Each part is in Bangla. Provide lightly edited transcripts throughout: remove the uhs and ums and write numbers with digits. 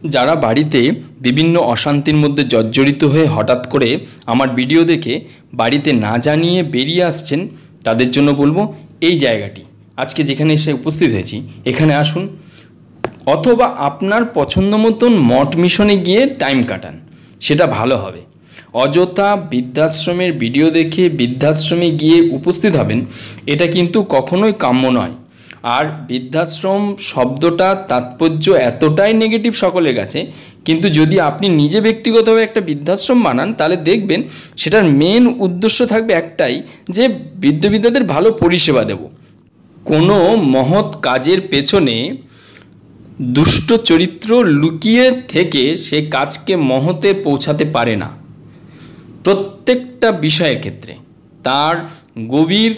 যারা বাড়িতে বিভিন্ন অশান্তির মধ্যে জর্জরিত হয়ে হঠাৎ করে আমার ভিডিও দেখে বাড়িতে না জানিয়ে বেরিয়ে আসছেন, তাদের জন্য বলবো এই জায়গাটি আজকে যেখানে এসে উপস্থিত হয়েছি এখানে আসুন, অথবা আপনার পছন্দ মতন মঠ মিশনে গিয়ে টাইম কাটান, সেটা ভালো হবে। অযথা বৃদ্ধাশ্রমের ভিডিও দেখে বৃদ্ধাশ্রমে গিয়ে উপস্থিত হবেন, এটা কিন্তু কখনোই কাম্য নয়। আর বৃদ্ধাশ্রম শব্দটা তাৎপর্য এতটাই নেগেটিভ সকলের কাছে, কিন্তু যদি আপনি নিজে ব্যক্তিগতভাবে একটা বৃদ্ধাশ্রম বানান তাহলে দেখবেন সেটার মেন উদ্দেশ্য থাকবে একটাই, যে বৃদ্ধ বৃদ্ধাদের ভালো পরিষেবা দেব। কোনো মহৎ কাজের পেছনে দুষ্ট চরিত্র লুকিয়ে থেকে সে কাজকে মহতে পৌঁছাতে পারে না। প্রত্যেকটা বিষয়ের ক্ষেত্রে তার গভীর,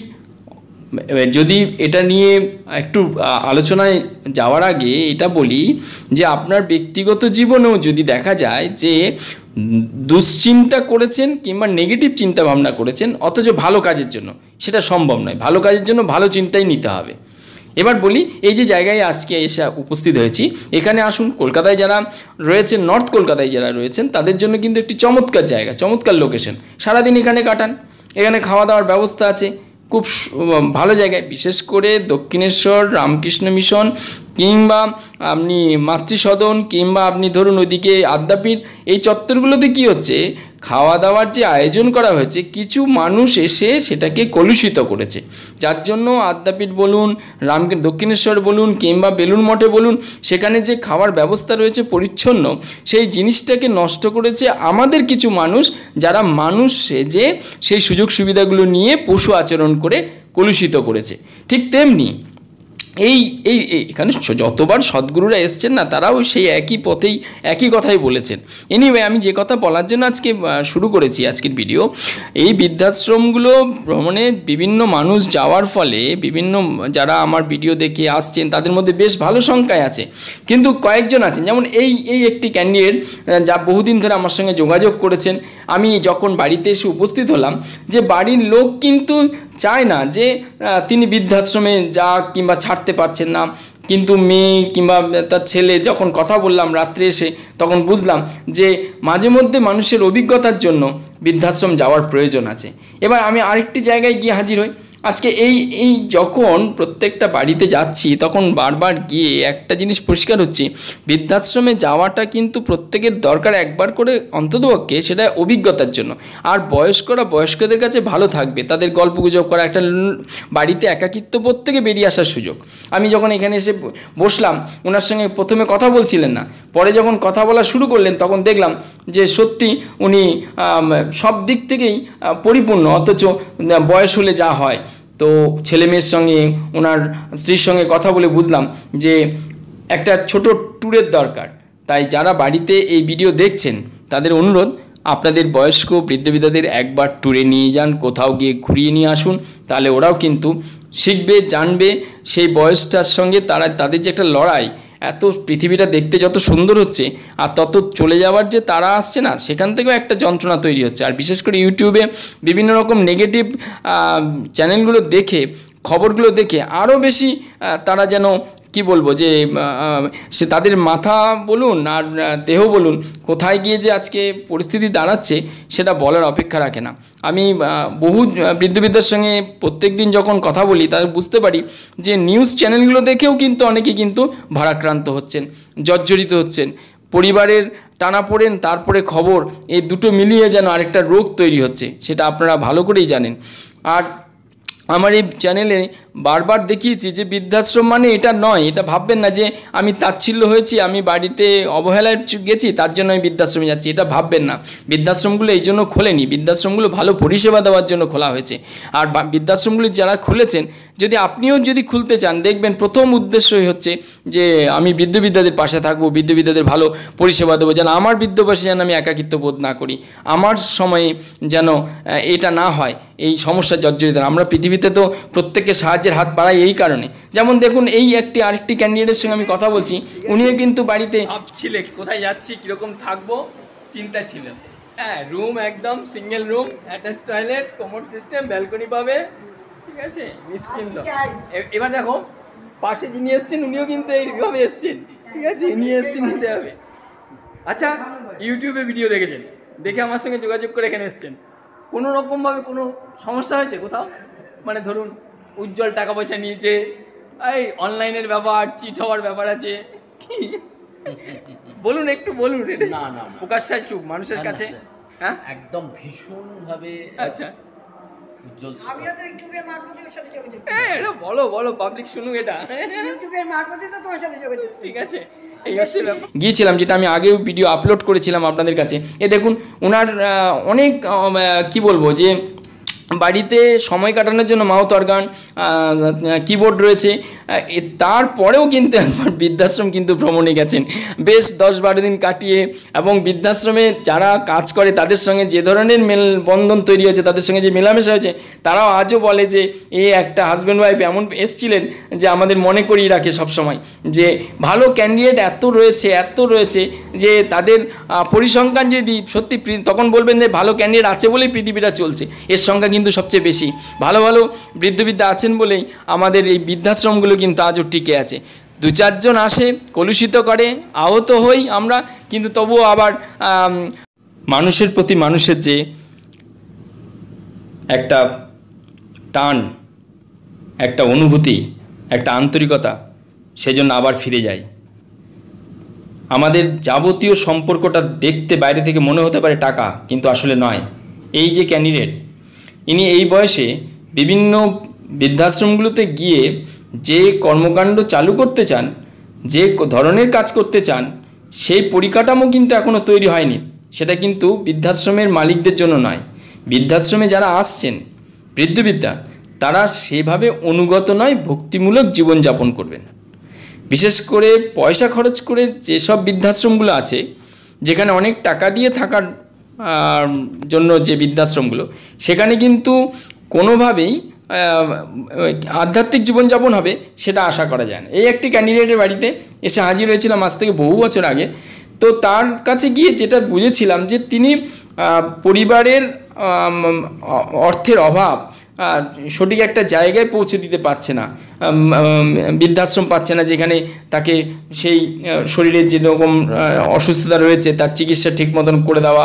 যদি এটা নিয়ে একটু আলোচনায় যাওয়ার আগে এটা বলি যে আপনার ব্যক্তিগত জীবনেও যদি দেখা যায় যে দুশ্চিন্তা করেছেন কিংবা নেগেটিভ চিন্তা ভাবনা করেছেন অথচ ভালো কাজের জন্য, সেটা সম্ভব নয়। ভালো কাজের জন্য ভালো চিন্তাই নিতে হবে। এবার বলি, এই যে জায়গায় আজকে এসে উপস্থিত হয়েছি, এখানে আসুন। কলকাতায় যারা রয়েছেন, নর্থ কলকাতায় যারা রয়েছেন, তাদের জন্য কিন্তু একটি চমৎকার জায়গা, চমৎকার লোকেশন। সারাদিন এখানে কাটান, এখানে খাওয়া দাওয়ার ব্যবস্থা আছে, খুব ভালো জায়গায়। বিশেষ করে দক্ষিণেশ্বর রামকৃষ্ণ মিশন কিংবা আপনি মাতৃসদন কিংবা আপনি ধরুন ওইদিকে আদ্যাপীঠ, এই চত্বরগুলোতে কি হচ্ছে, খাওয়া দাওয়ার যে আয়োজন করা হয়েছে, কিছু মানুষ এসে সেটাকে কলুষিত করেছে, যার জন্য আদ্যাপীঠ বলুন, দক্ষিণেশ্বর বলুন কিংবা বেলুড় মঠে বলুন, সেখানে যে খাওয়ার ব্যবস্থা রয়েছে পরিচ্ছন্ন, সেই জিনিসটাকে নষ্ট করেছে আমাদের কিছু মানুষ, যারা মানুষ সেজে সেই সুযোগ সুবিধাগুলো নিয়ে পশু আচরণ করে কলুষিত করেছে। ঠিক তেমনি এখানে যতবার সদ্গুরুরা এসছেন না, তারাও সেই একই পথেই একই কথাই বলেছেন। এনিওয়ে, আমি যে কথা বলার জন্য আজকে শুরু করেছি আজকের ভিডিও, এই বৃদ্ধাশ্রমগুলো ভ্রমণে বিভিন্ন মানুষ যাওয়ার ফলে বিভিন্ন যারা আমার ভিডিও দেখে আসছেন তাদের মধ্যে বেশ ভালো সংখ্যায় আছে, কিন্তু কয়েকজন আছেন, যেমন এই একটি ক্যান্ডিডেট যা বহুদিন ধরে আমার সঙ্গে যোগাযোগ করেছেন। আমি যখন বাড়িতে এসে উপস্থিত হলাম, যে বাড়ির লোক কিন্তু চায় না যে তিনি বৃদ্ধাশ্রমে যা কিংবা ছাড়তে পারছেন না, কিন্তু মেয়ে কিংবা তার ছেলে যখন কথা বললাম রাত্রে এসে, তখন বুঝলাম যে মাঝে মধ্যে মানুষের অভিজ্ঞতার জন্য বৃদ্ধাশ্রম যাওয়ার প্রয়োজন আছে। এবার আমি আরেকটি জায়গায় গিয়ে হাজির হই। আজকে এই যখন প্রত্যেকটা বাড়িতে যাচ্ছি তখন বারবার গিয়ে একটা জিনিস পরিষ্কার হচ্ছে, বৃদ্ধাশ্রমে যাওয়াটা কিন্তু প্রত্যেকের দরকার একবার করে অন্ততপক্ষে, সেটা অভিজ্ঞতার জন্য। আর বয়স্করা বয়স্কদের কাছে ভালো থাকবে, তাদের গল্পগুজব করা, একটা বাড়িতে একাকিত্ব প্রত্যেকে বেরিয়ে আসার সুযোগ। আমি যখন এখানে এসে বসলাম, ওনার সঙ্গে প্রথমে কথা বলছিলেন না, পরে যখন কথা বলা শুরু করলেন তখন দেখলাম যে সত্যি উনি সব দিক থেকেই পরিপূর্ণ, অথচ বয়স হলে যা হয়। তো ছেলে মেয়ের সঙ্গে, ওনার স্ত্রীর সঙ্গে কথা বলে বুঝলাম যে একটা ছোট ট্যুরের দরকার। তাই যারা বাড়িতে এই ভিডিও দেখছেন তাদের অনুরোধ, আপনাদের বয়স্ক বৃদ্ধ বৃদ্ধাদের একবার ট্যুরে নিয়ে যান, কোথাও গিয়ে ঘুরিয়ে নিয়ে আসুন, তাহলে ওরাও কিন্তু শিখবে, জানবে সেই বয়সটার সঙ্গে তাদের যে একটা লড়াই, এত পৃথিবীটা দেখতে যত সুন্দর হচ্ছে আর তত চলে যাওয়ার যে তারা আসছে না, সেখান থেকেও একটা যন্ত্রণা তৈরি হচ্ছে। আর বিশেষ করে ইউটিউবে বিভিন্ন রকম নেগেটিভ চ্যানেলগুলো দেখে, খবরগুলো দেখে আরও বেশি তারা যেন কি বলবো, যে সে তাদের মাথা বলুন আর দেহ বলুন, কোথায় গিয়ে যে আজকে পরিস্থিতি দাঁড়াচ্ছে সেটা বলার অপেক্ষা রাখে না। আমি বহু বৃদ্ধ বৃদ্ধার সঙ্গে প্রত্যেক দিন যখন কথা বলি, তাদের বুঝতে পারি যে নিউজ চ্যানেলগুলো দেখেও কিন্তু অনেকে কিন্তু ভারাক্রান্ত হচ্ছেন, জর্জরিত হচ্ছেন। পরিবারের টানাপোড়েন তারপরে খবর, এই দুটো মিলিয়ে যেন আরেকটা রোগ তৈরি হচ্ছে, সেটা আপনারা ভালো করেই জানেন। আর আমার এই চ্যানেলে বারবার দেখিয়েছি যে বৃদ্ধাশ্রম মানে এটা নয়, এটা ভাববেন না যে আমি তাচ্ছিল্য হয়েছি, আমি বাড়িতে অবহেলায় গেছি তার জন্য আমি বৃদ্ধাশ্রমে যাচ্ছি, এটা ভাববেন না। বৃদ্ধাশ্রমগুলো এই জন্য খোলেনি, বৃদ্ধাশ্রমগুলো ভালো পরিষেবা দেওয়ার জন্য খোলা হয়েছে। আর বৃদ্ধাশ্রমগুলি যারা খুলেছেন, যদি আপনিও যদি খুলতে চান, দেখবেন প্রথম উদ্দেশ্যই হচ্ছে যে আমি বৃদ্ধ বৃদ্ধাদের পাশে থাকবো, বৃদ্ধ বৃদ্ধাদের ভালো পরিষেবা দেবো, যেন আমার বৃদ্ধ বয়সে যেন আমি একাকিত্ব বোধ না করি, আমার সময়ে যেন এটা না হয়, এই সমস্যার জর্জরিত। আমরা পৃথিবীতে তো প্রত্যেকের সাহায্যের হাত বাড়াই এই কারণে। যেমন দেখুন, এই আরেকটি ক্যান্ডিডেটের সঙ্গে আমি কথা বলছি, উনিও কিন্তু বাড়িতে ভাবছিলেন কোথায় যাচ্ছি, কীরকম থাকবো, চিন্তা ছিল। হ্যাঁ, রুম একদম single room, attach toilet, commode system, balcony পাবে, ঠিক আছে, নিশ্চিন্ত। এবার দেখো পাশে যিনি এসছেন উনিও কিন্তু এইভাবে এসছেন, ঠিক আছে, নিয়ে এসছেন নিতে হবে। আচ্ছা, ইউটিউবে ভিডিও দেখেছেন, দেখে আমার সঙ্গে যোগাযোগ করে এখানে এসেছেন, কোনো রকমভাবে কোনো সমস্যা হয়েছে কোথাও? মানে ধরুন উজ্জ্বল টাকা পয়সা নিয়েছে, এই অনলাইনের ব্যাপার, চিট হওয়ার ব্যাপার আছে, বলুন একটু বলুন। না না, প্রকাশ্য চুপ মানুষের কাছে। হ্যাঁ, একদম ভীষণভাবে। আচ্ছা, উজ্জ্বল আমিও তো ইউটিউবের মারফতে ওর সাথে যোগাযোগ এটা বলো বলো, পাবলিক শুনুক এটা। ইউটিউবের মারফতে তো তোমার সাথে যোগাযোগ। ঠিক আছে, এই হচ্ছে ব্যাপার। গিয়েছিলাম, যেটা আমি আগেও ভিডিও আপলোড করেছিলাম আপনাদের কাছে। এ দেখুন ওনার অনেক কি বলবো, যে বাড়িতে সময় কাটানোর জন্য মাউথ অর্গান, কিবোর্ড রয়েছে, তারপরেও কিন্তু একবার বৃদ্ধাশ্রম কিন্তু ভ্রমণে গেছেন, বেশ 10-12 দিন কাটিয়ে। এবং বৃদ্ধাশ্রমে যারা কাজ করে তাদের সঙ্গে যে ধরনের মেলবন্ধন তৈরি হয়েছে, তাদের সঙ্গে যে মেলামেশা হয়েছে, তারাও আজও বলে যে এই একটা হাজব্যান্ড ওয়াইফ এমন এসছিলেন যে আমাদের মনে করিয়ে রাখে সবসময় যে ভালো ক্যান্ডিডেট এত রয়েছে যে তাদের পরিসংখ্যান যদি সত্যি, তখন বলবেন যে ভালো ক্যান্ডিডেট আছে বলেই পৃথিবীটা চলছে। এর সংখ্যা কিন্তু সবচেয়ে বেশি, ভালো ভালো বৃদ্ধ আছেন বলেই আমাদের এই বৃদ্ধাশ্রমগুলো কিন্তু আজও টিকে আছে। 2-4 জন আসে, কলুষিত করে, আহত হই আমরা, কিন্তু তবুও আবার মানুষের প্রতি মানুষের যে একটা টান, একটা অনুভূতি, একটা আন্তরিকতা, সেজন্য আবার ফিরে যাই। আমাদের যাবতীয় সম্পর্কটা দেখতে বাইরে থেকে মনে হতে পারে টাকা, কিন্তু আসলে নয়। এই যে ক্যান্ডিডেট, ইনি এই বয়সে বিভিন্ন বৃদ্ধাশ্রমগুলোতে গিয়ে যে কর্মকাণ্ড চালু করতে চান, যে ধরনের কাজ করতে চান, সেই পরিকাঠামো কিন্তু এখনও তৈরি হয়নি। সেটা কিন্তু বৃদ্ধাশ্রমের মালিকদের জন্য নয়, বৃদ্ধাশ্রমে যারা আসছেন বৃদ্ধা, তারা সেভাবে অনুগত নয়, ভক্তিমূলক জীবনযাপন করবেন। বিশেষ করে পয়সা খরচ করে যেসব বৃদ্ধাশ্রমগুলো আছে, যেখানে অনেক টাকা দিয়ে থাকার জন্য যে বৃদ্ধাশ্রমগুলো, সেখানে কিন্তু কোনোভাবেই আধ্যাত্মিক জীবনযাপন হবে সেটা আশা করা যায় না। এই একটি ক্যান্ডিডেটের বাড়িতে এসে হাজির হয়েছিলাম আজ থেকে বহু বছর আগে। তো তার কাছে গিয়ে যেটা বুঝেছিলাম যে তিনি পরিবারের অর্থের অভাব, সঠিক একটা জায়গায় পৌঁছে দিতে পারছে না, বৃদ্ধাশ্রম পাচ্ছে না যেখানে তাকে সেই শরীরের যেরকম অসুস্থতা রয়েছে তার চিকিৎসা ঠিক মতন করে দেওয়া।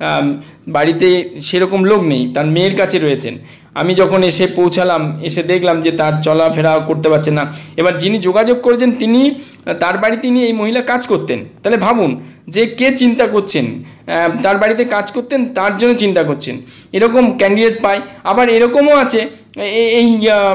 বাড়িতে সেরকম লোক নেই, তার মেয়ের কাছে রয়েছেন। আমি যখন এসে পৌঁছালাম, এসে দেখলাম যে তার চলাফেরা করতে পারছে না। এবার যিনি যোগাযোগ করেছেন, তিনি তার বাড়িতে নিয়ে এই মহিলা কাজ করতেন। তাহলে ভাবুন যে কে চিন্তা করছেন, তার বাড়িতে কাজ করতেন, তার জন্য চিন্তা করছেন। এরকম ক্যান্ডিডেট পাই। আবার এরকমও আছে, এই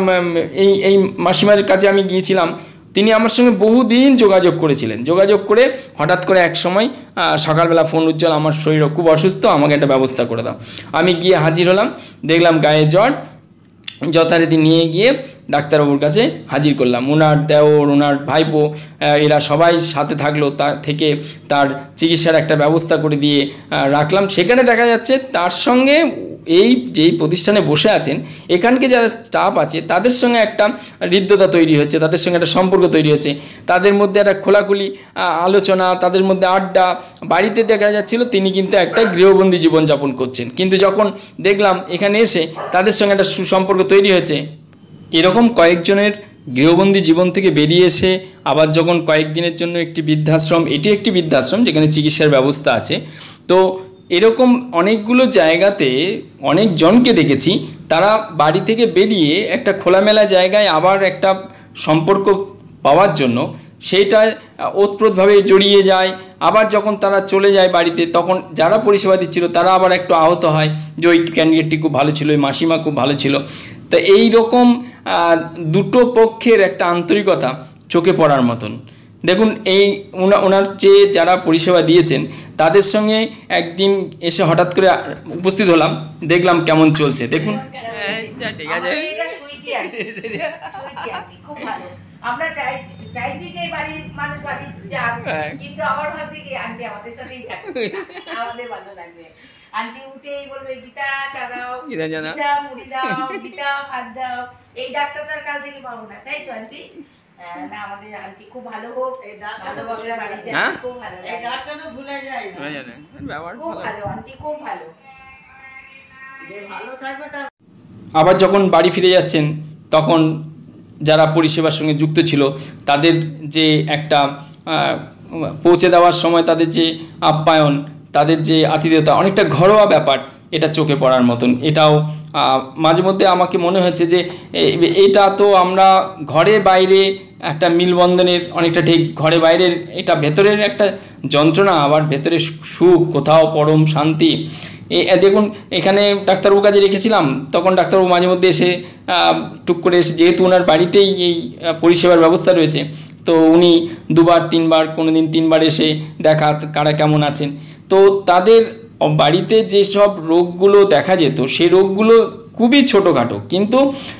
এই মাসিমার কাছে আমি গিয়েছিলাম, তিনি আমার সঙ্গে বহুদিন যোগাযোগ করেছিলেন। যোগাযোগ করে হঠাৎ করে এক সময় সকালবেলা ফোন, উজ্জ্বল আমার শরীর খুব অসুস্থ, আমাকে একটা ব্যবস্থা করে দাও। আমি গিয়ে হাজির হলাম, দেখলাম গায়ে জ্বর, যথারীতি নিয়ে গিয়ে ডাক্তারবাবুর কাছে হাজির করলাম। ওনার দেওর, ওনার ভাইপো, এরা সবাই সাথে থাকলো, থেকে তার চিকিৎসার একটা ব্যবস্থা করে দিয়ে রাখলাম। সেখানে দেখা যাচ্ছে তার সঙ্গে এই যেই প্রতিষ্ঠানে বসে আছেন, এখানকে যারা স্টাফ আছে তাদের সঙ্গে একটা হৃদ্যতা তৈরি হচ্ছে, তাদের সঙ্গে একটা সম্পর্ক তৈরি হচ্ছে, তাদের মধ্যে একটা খোলাখুলি আলোচনা, তাদের মধ্যে আড্ডা। বাড়িতে দেখা যাচ্ছিল তিনি কিন্তু একটা গৃহবন্দী জীবনযাপন করছেন, কিন্তু যখন দেখলাম এখানে এসে তাদের সঙ্গে একটা সুসম্পর্ক তৈরি হয়েছে। এরকম কয়েকজনের গৃহবন্দী জীবন থেকে বেরিয়ে এসে আবার যখন কয়েকদিনের জন্য একটি বৃদ্ধাশ্রম, এটি একটি বৃদ্ধাশ্রম যেখানে চিকিৎসার ব্যবস্থা আছে, তো এরকম অনেকগুলো জায়গাতে অনেকজনকে দেখেছি, তারা বাড়ি থেকে বেরিয়ে একটা খোলামেলা জায়গায় আবার একটা সম্পর্ক পাওয়ার জন্য সেইটা ওতপ্রোতভাবে জড়িয়ে যায়। আবার যখন তারা চলে যায় বাড়িতে, তখন যারা পরিষেবা দিচ্ছিল তারা আবার একটু আহত হয় যে ওই ক্যান্ডিডেটটি খুব ভালো ছিল, ওই মাসিমা খুব ভালো ছিল। তো এই রকম দুটো পক্ষের একটা আন্তরিকতা চোখে পড়ার মতন। দেখুন এই ওনার যে যারা পরিষেবা দিয়েছেন তাদের সঙ্গে একদিন এসে হঠাৎ করে উপস্থিত হলাম, দেখলাম কেমন চলছে। দেখুন, আচ্ছা ঠিক আছে, খুব ভালো। আমরা চাইছি যে বাড়ির মানুষ বাড়ি যাক, কিন্তু আবার ভাবছি কি আন্টি আমাদের সাথেই থাকবে, আমাদের ভালো লাগবে। আন্টি উঠেই বলবে গীতা চা দাও, গীতা মুড়ি দাও, গীতা ভাত দাও। এই ডাক্তার তার কাল থেকে পাবো না, তাই তো আন্টি? না, আমাদের আন্টি খুব ভালো হোক, ভালোভাবে বাড়ি যায়, খুব ভালো। এই ডাক্তার তো ভুলে যায় না, খুব ভালো আন্টি, খুব ভালো, যে ভালো থাকবে তার। আবার যখন বাড়ি ফিরে যাচ্ছেন, তখন যারা পরিষেবার সঙ্গে যুক্ত ছিল তাদের যে একটা পৌঁছে দেওয়ার সময় তাদের যে আপ্যায়ন, তাদের যে আতিথেয়তা, অনেকটা ঘরোয়া ব্যাপার, এটা চোখে পড়ার মতন। এটাও মাঝে মধ্যে আমাকে মনে হয়েছে যে এটা তো আমরা ঘরে বাইরে একটা মিলবন্ধনের অনেকটা ঠিক, ঘরে বাইরের এটা ভেতরের একটা যন্ত্রণা, আবার ভেতরে সুখ, কোথাও পরম শান্তি। দেখুন এখানে ডাক্তারবাবুর কাছে রেখেছিলাম, তখন ডাক্তারবাবু মাঝে মধ্যে এসে টুক করে এসে, যেহেতু ওনার বাড়িতেই এই পরিষেবার ব্যবস্থা রয়েছে, তো উনি 2বার 3বার, কোনো দিন 3বার এসে দেখা কারা কেমন আছেন। তো তাদের বাড়িতে যেসব রোগগুলো দেখা যেত সেই রোগগুলো খুবই ছোটোখাটো, কিন্তু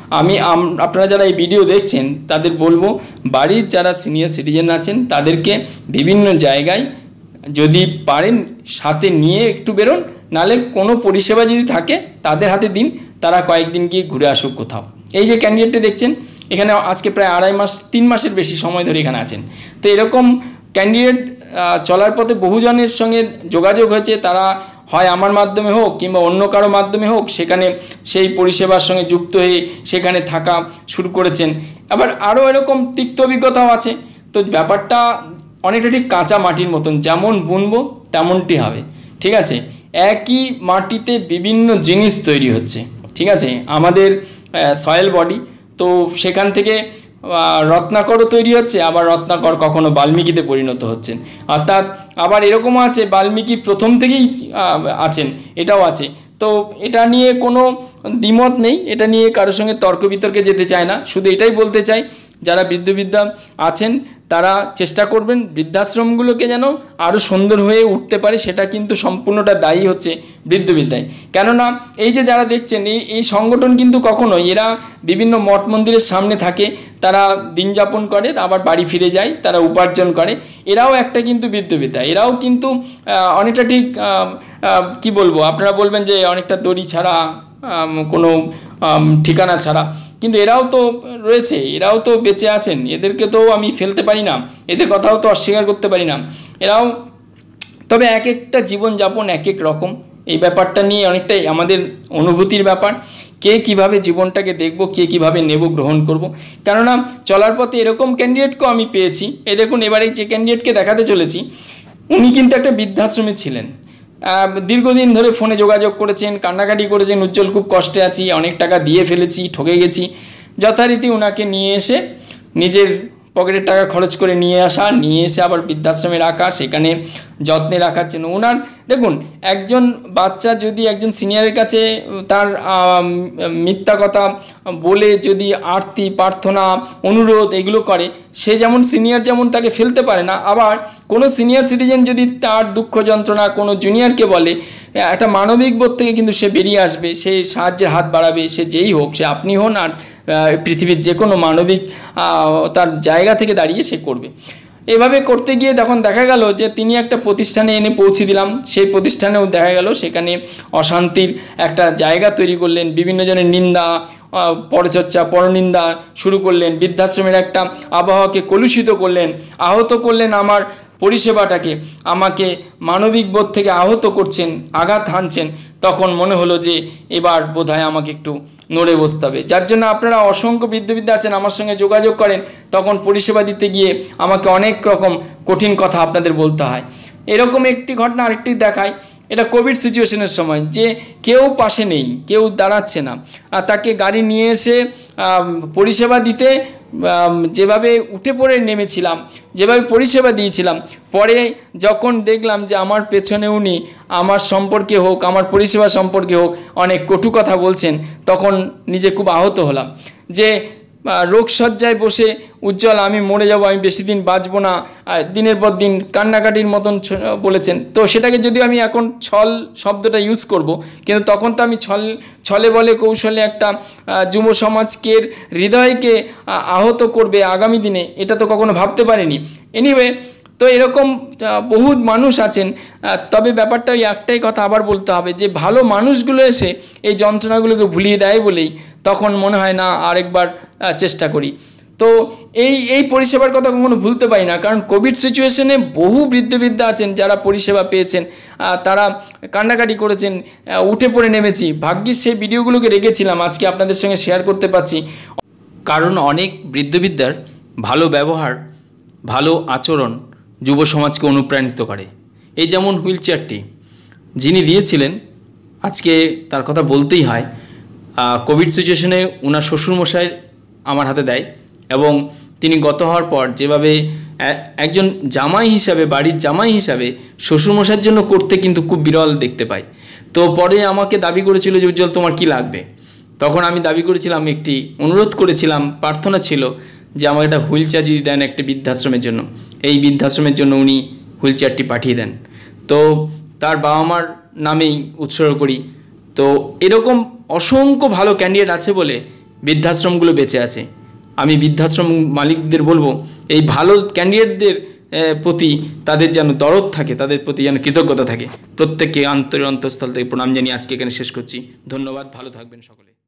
আপনারা যারা এই ভিডিও দেখছেন তাদের বলবো, বাড়ির যারা সিনিয়র সিটিজেন আছেন তাদেরকে বিভিন্ন জায়গায় যদি পারেন সাথে নিয়ে একটু বেরোন, নালে কোনো পরিষেবা যদি থাকে তাদের হাতে দিন, তারা কয়েকদিন গিয়ে ঘুরে আসুক কোথাও। এই যে ক্যান্ডিডেটটা দেখছেন এখানে আজকে প্রায় 2.5 মাস 3 মাসের বেশি সময় ধরে এখানে আছেন। তো এরকম ক্যান্ডিডেট চলার পথে বহুজনের সঙ্গে যোগাযোগ হয়েছে, তারা হয় আমার মাধ্যমে হোক কিংবা অন্য কারো মাধ্যমে হোক সেখানে সেই পরিষেবার সঙ্গে যুক্ত হয়ে সেখানে থাকা শুরু করেছেন। আবার আরও এরকম তিক্ত অভিজ্ঞতাও আছে। তো ব্যাপারটা অনেকটা ঠিক কাঁচা মাটির মতন, যেমন বুনবো তেমনটি হবে, ঠিক আছে। একই মাটিতে বিভিন্ন জিনিস তৈরি হচ্ছে, ঠিক আছে। আমাদের সয়েল বডি, তো সেখান থেকে রত্নাকরও তৈরি হচ্ছে, আবার রত্নাকর কখনো বাল্মীকিতে পরিণত হচ্ছেন। অর্থাৎ আবার এরকমও আছে বাল্মীকি প্রথম থেকেই আছেন, এটাও আছে। তো এটা নিয়ে কোনো দ্বিমত নেই, এটা নিয়ে কারোর সঙ্গে তর্ক বিতর্কে যেতে চায় না। শুধু এটাই বলতে চাই, যারা বৃদ্ধ আছেন তারা চেষ্টা করবেন বৃদ্ধাশ্রমগুলোকে যেন আরও সুন্দর হয়ে উঠতে পারে, সেটা কিন্তু সম্পূর্ণটা দায়ী হচ্ছে বৃদ্ধবিদ্যায়। কেননা এই যে যারা দেখছেন এই সংগঠন কিন্তু কখনো, এরা বিভিন্ন মঠ মন্দিরের সামনে থাকে, তারা দিন যাপন করে, আবার বাড়ি ফিরে যায়, তারা উপার্জন করে। এরাও একটা কিন্তু বৃদ্ধবিদ্যা, এরাও কিন্তু অনেকটা ঠিক কি বলবো, আপনারা বলবেন যে অনেকটা দড়ি ছাড়া, কোনো ঠিকানা ছাড়া, কিন্তু এরাও তো রয়েছে, এরাও তো বেঁচে আছেন, এদেরকে তো আমি ফেলতে পারি না, এদের কথাও তো অস্বীকার করতে পারি না। এরাও, তবে এক একটা জীবনযাপন এক এক রকম, এই ব্যাপারটা নিয়ে অনেকটাই আমাদের অনুভূতির ব্যাপার। কে কিভাবে জীবনটাকে দেখব, কে কিভাবে নেব, গ্রহণ করব। কেননা চলার পথে এরকম ক্যান্ডিডেটকেও আমি পেয়েছি। এই দেখুন এবারে যে ক্যান্ডিডেটকে দেখাতে চলেছি, উনি কিন্তু একটা বৃদ্ধাশ্রমে ছিলেন, দীর্ঘদিন ধরে ফোনে যোগাযোগ করেছেন, কান্নাকাটি করেছেন, উজ্জ্বল খুব কষ্টে আছি, অনেক টাকা দিয়ে ফেলেছি, ঠকে গেছি। যথারীতি ওনাকে নিয়ে এসে নিজের পকেটের টাকা খরচ করে নিয়ে এসে আবার বৃদ্ধাশ্রমে রাখা, সেখানে যত্নে রাখার জন্য ওনার, দেখুন একজন বাচ্চা যদি একজন সিনিয়রের কাছে তার মিথ্যা কথা বলে যদি আরতি প্রার্থনা অনুরোধ এগুলো করে, সে যেমন সিনিয়র যেমন তাকে ফেলতে পারে না, আবার কোনো সিনিয়র সিটিজেন যদি তার দুঃখ যন্ত্রণা কোনো জুনিয়রকে বলে, একটা মানবিক বোধ থেকে কিন্তু সে বেরিয়ে আসবে, সে সাহায্যের হাত বাড়াবে, সে যেই হোক, সে আপনি হন আর পৃথিবীর যে কোনো মানবিক তার জায়গা থেকে দাঁড়িয়ে সে করবে। এভাবে করতে গিয়ে তখন দেখা গেল যে তিনি একটা প্রতিষ্ঠানে এনে পৌঁছে দিলাম, সেই প্রতিষ্ঠানেও দেখা গেল সেখানে অশান্তির একটা জায়গা তৈরি করলেন, বিভিন্ন জনের নিন্দা পরচর্চা পরনিন্দা শুরু করলেন, বৃদ্ধাশ্রমের একটা আবহাওয়াকে কলুষিত করলেন, আহত করলেন আমার পরিষেবাটাকে, আমাকে মানবিক বোধ থেকে আহত করছেন, আঘাত হানছেন। তখন মনে হলো যে এবার বোধহয় আমাকে একটু নড়ে বসতে হবে। যার জন্য আপনারা অসংখ্য বৃদ্ধ আছেন আমার সঙ্গে যোগাযোগ করেন, তখন পরিষেবা দিতে গিয়ে আমাকে অনেক রকম কঠিন কথা আপনাদের বলতে হয়। এরকম একটি ঘটনা আরেকটি দেখায়, এটা কোভিড সিচুয়েশনের সময়, যে কেউ পাশে নেই, কেউ দাঁড়াচ্ছে না, আর তাকে গাড়ি নিয়ে এসে পরিষেবা দিতে যেভাবে উঠে পড়ে নেমেছিলাম, যেভাবে পরিষেবা দিয়েছিলাম, পরে যখন দেখলাম যে আমার পেছনে উনি আমার সম্পর্কে হোক, আমার পরিষেবা সম্পর্কে হোক অনেক কটু কথা বলছেন, তখন নিজে খুব আহত হলাম। যে রোগশয্যায় বসে উজ্জ্বল আমি মরে যাব, আমি বেশি দিন বাঁচব না, দিনের পর দিন কান্নাকাটির মতন বলেছেন। তো সেটাকে যদি আমি এখন ছল শব্দটা ইউজ করব, কিন্তু তখন তো আমি ছলে বলে কৌশলে একটা যুব সমাজকে হৃদয়কে আহত করবে আগামী দিনে, এটা তো কখনো ভাবতে পারিনি। এনিওয়ে, তো এরকম বহু মানুষ আছেন। তবে ব্যাপারটা ওই একটাই কথা আবার বলতে হবে, যে ভালো মানুষগুলো এসে এই যন্ত্রণাগুলোকে ভুলিয়ে দেয় বলেই তখন মনে হয় না আরেকবার চেষ্টা করি। তো এই পরিষেবার কথা কখনো ভুলতে পারি না, কারণ কোভিড সিচুয়েশনে বহু বৃদ্ধ আছেন যারা পরিষেবা পেয়েছেন, তারা কান্নাকাটি করেছেন, উঠে পড়ে নেমেছি। ভাগ্যিস সেই ভিডিওগুলোকে রেখেছিলাম, আজকে আপনাদের সঙ্গে শেয়ার করতে পারছি। কারণ অনেক বৃদ্ধবিদ্যার ভালো ব্যবহার, ভালো আচরণ যুব সমাজকে অনুপ্রাণিত করে। এই যেমন হুইল চেয়ারটি যিনি দিয়েছিলেন, আজকে তার কথা বলতেই হয়। কোভিড সিচুয়েশনে ওনার শ্বশুরমশাই আমার হাতে দেয়, এবং তিনি গত হওয়ার পর যেভাবে একজন জামাই হিসাবে, বাড়ির জামাই হিসাবে শ্বশুরমশাইয়ের জন্য করতে কিন্তু খুব বিরল দেখতে পাই। তো পরে আমাকে দাবি করেছিল যে উজ্জ্বল তোমার কি লাগবে, তখন আমি দাবি করেছিলাম, একটি অনুরোধ করেছিলাম, প্রার্থনা ছিল যে আমাকে একটা হুইল চেয়ার যদি দেন একটি বৃদ্ধাশ্রমের জন্য। এই বৃদ্ধাশ্রমের জন্য উনি হুইল চেয়ারটি পাঠিয়ে দেন। তো তার বাবা মার নামেই উৎসর্গ করি। তো এরকম অসংখ্য ভালো ক্যান্ডিডেট আছে বলে বৃদ্ধাশ্রমগুলো বেঁচে আছে। আমি বৃদ্ধাশ্রম মালিকদের বলবো, এই ভালো ক্যান্ডিডেটদের প্রতি তাদের যেন দরদ থাকে, তাদের প্রতি যেন কৃতজ্ঞতা থাকে। প্রত্যেককে অন্তরস্থল থেকে প্রণাম জানিয়ে আজকে এখানে শেষ করছি। ধন্যবাদ, ভালো থাকবেন সকলে।